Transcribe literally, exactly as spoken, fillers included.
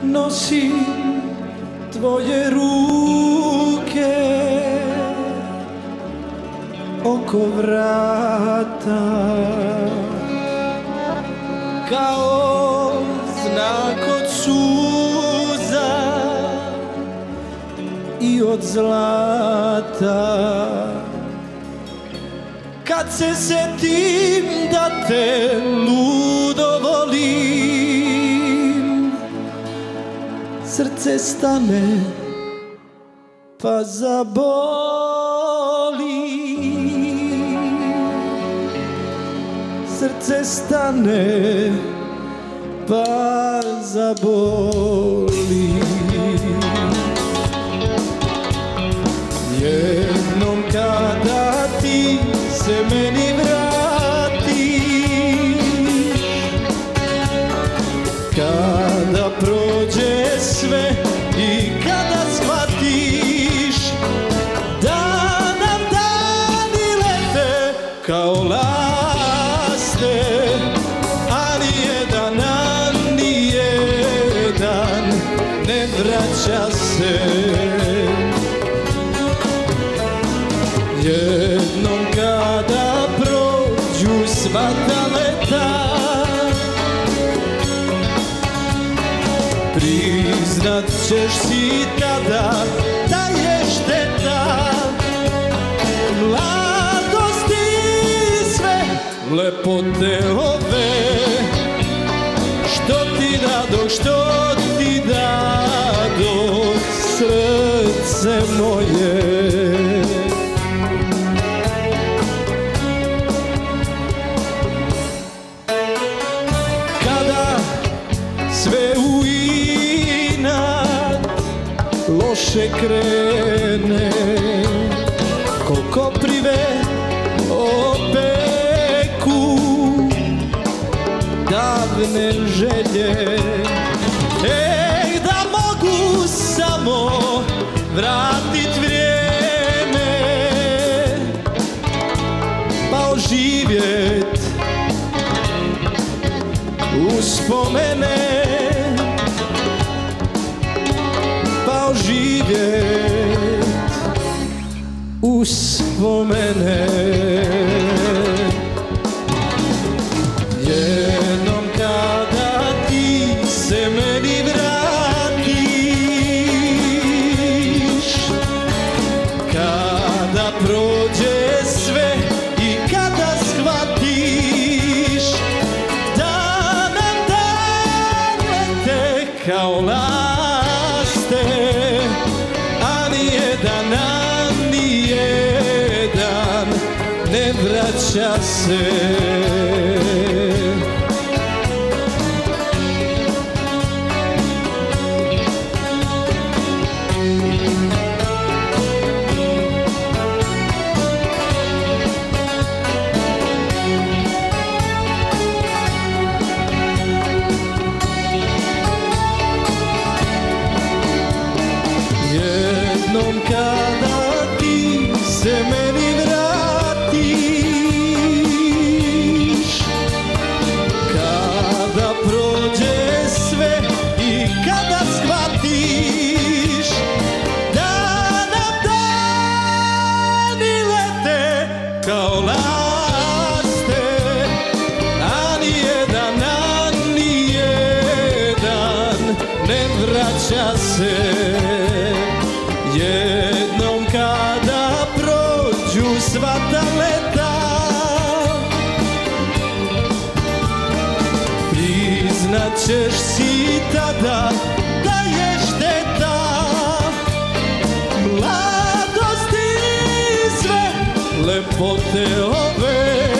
nosim tvoje ruke oko vrata, kao znak od suza i od zlata. Kad se setim da te ludo volim, srce stane pa zaboli. Srce stane pa zaboli. Jednom kada ti se meni vratiš, kada prođe sve i kada shvatiš da nam dani lete kao laste, ali jedan, ani jedan ne vraća se. Jednom kada prođu sva ta leta, priznat ćeš si tada da je šteta mladosti sve lepote ove, što ti dadoh, što ti dadoh, srce moje. Sve u inat loše krene, ko koprive opeku davne želje. Ej, da mogu samo vratit vrijeme, pa oživjet uspomene, pa oživjet uspomene. Jednom kada ti se meni vratiš, kada prođe sve i kada shvatiš kao laste, ani jedan, ani jedan ne vraća se. Jednom kada ti se meni vratiš, kada prođe sve i kada shvatiš da nam dani lete kao laste, ani jedan, ani jedan ne vraća se. Jednom kada prođu sva ta leta, priznat ćeš si tada da je šteta mladosti sve lepote ove,